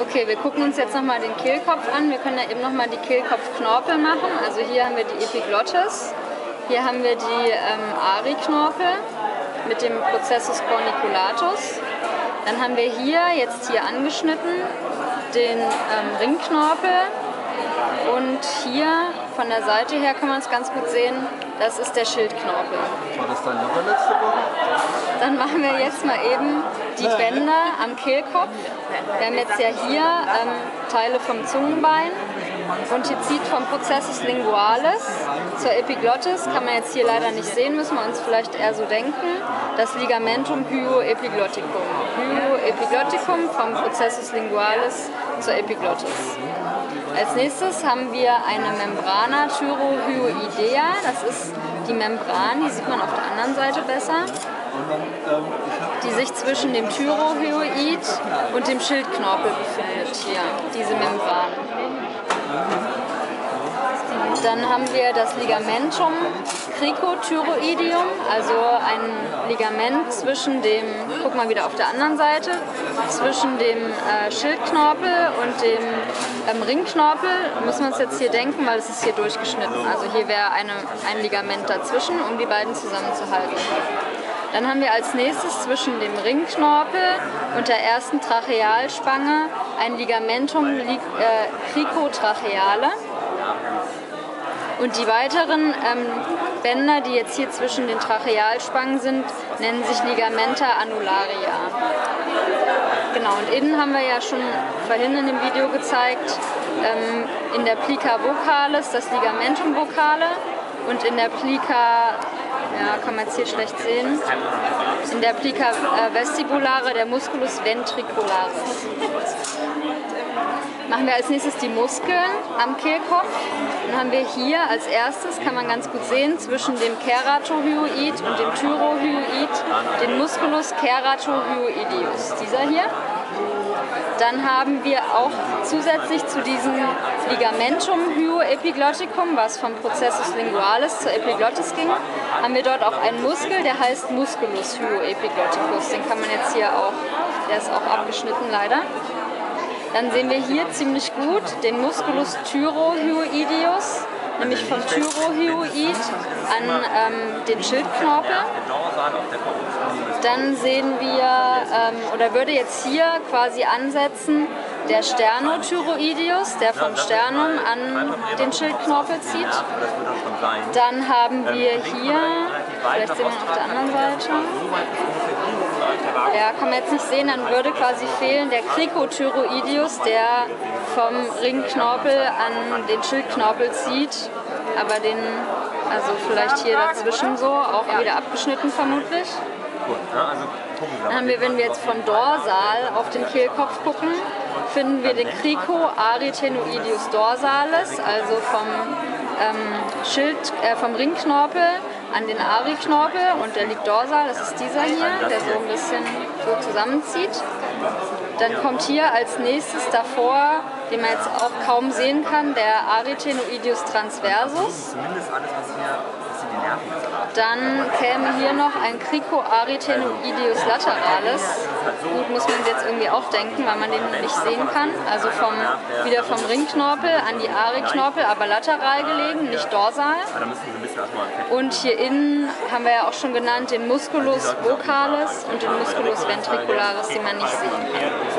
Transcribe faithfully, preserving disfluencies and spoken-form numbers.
Okay, wir gucken uns jetzt nochmal den Kehlkopf an. Wir können ja eben nochmal die Kehlkopfknorpel machen. Also hier haben wir die Epiglottis, hier haben wir die ähm, Ariknorpel mit dem Processus corniculatus. Dann haben wir hier, jetzt hier angeschnitten, den ähm, Ringknorpel. Und hier von der Seite her kann man es ganz gut sehen, das ist der Schildknorpel. War das dein letzte Woche? Dann machen wir jetzt mal eben die Bänder am Kehlkopf. Wir haben jetzt ja hier ähm, Teile vom Zungenbein und hier zieht vom Processus lingualis zur Epiglottis, kann man jetzt hier leider nicht sehen, müssen wir uns vielleicht eher so denken, das Ligamentum hyoepiglotticum. Hyoepiglotticum vom Processus lingualis zur Epiglottis. Als nächstes haben wir eine Membrana thyrohyoidea, das ist die Membran, die sieht man auf der anderen Seite besser, die sich zwischen dem Thyrohyoid und dem Schildknorpel befindet, hier, diese Membran. Dann haben wir das Ligamentum cricothyroideum, also ein Ligament zwischen dem, guck mal wieder auf der anderen Seite, zwischen dem äh, Schildknorpel und dem ähm, Ringknorpel. Müssen wir uns jetzt hier denken, weil es ist hier durchgeschnitten. Also hier wäre eine, ein Ligament dazwischen, um die beiden zusammenzuhalten. Dann haben wir als nächstes zwischen dem Ringknorpel und der ersten Trachealspange ein Ligamentum äh, cricotracheale. Und die weiteren ähm, Bänder, die jetzt hier zwischen den Trachealspangen sind, nennen sich Ligamenta annularia. Genau, und innen haben wir ja schon vorhin in dem Video gezeigt, ähm, in der Plica vocalis das Ligamentum vocale und in der Plica, ja, kann man jetzt hier schlecht sehen, in der Plica äh, vestibulare der Musculus ventricularis. Machen wir als nächstes die Muskeln am Kehlkopf. Dann haben wir hier als erstes, kann man ganz gut sehen, zwischen dem Keratohyoid und dem Thyrohyoid den Musculus keratohyoideus, dieser hier. Dann haben wir auch zusätzlich zu diesem Ligamentum hyoepiglotticum, was vom Processus lingualis zur Epiglottis ging, haben wir dort auch einen Muskel, der heißt Musculus hyoepiglotticus. Den kann man jetzt hier auch, der ist auch abgeschnitten leider. Dann sehen wir hier ziemlich gut den Musculus thyrohyoideus, nämlich vom Thyrohyoid an ähm, den Schildknorpel. Dann sehen wir, ähm, oder würde jetzt hier quasi ansetzen, der Sternothyroideus, der vom Sternum an den Schildknorpel zieht. Dann haben wir hier, vielleicht sehen wir auf der anderen Seite, ja, kann man jetzt nicht sehen, dann würde quasi fehlen der Cricothyroideus, der vom Ringknorpel an den Schildknorpel zieht, aber den, also vielleicht hier dazwischen so, auch wieder abgeschnitten vermutlich. Dann haben wir, wenn wir jetzt von dorsal auf den Kehlkopf gucken, finden wir den Cricoarytenoideus dorsalis, also vom, ähm, Schild, äh, vom Ringknorpel an den Ariknorpel, und der liegt dorsal, das ist dieser hier, der so ein bisschen so zusammenzieht. Dann kommt hier als nächstes davor, den man jetzt auch kaum sehen kann, der Arytenoideus transversus. Dann käme hier noch ein Cricoarytenoideus lateralis. Gut, muss man jetzt irgendwie auch denken, weil man den nicht sehen kann. Also vom, wieder vom Ringknorpel an die Ariknorpel, aber lateral gelegen, nicht dorsal. Und hier innen haben wir ja auch schon genannt den Musculus vocalis und den Musculus ventricularis, den man nicht sehen kann.